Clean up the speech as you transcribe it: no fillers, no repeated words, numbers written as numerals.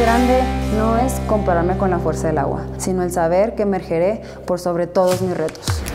grande no es compararme con la fuerza del agua, sino el saber que emergeré por sobre todos mis retos.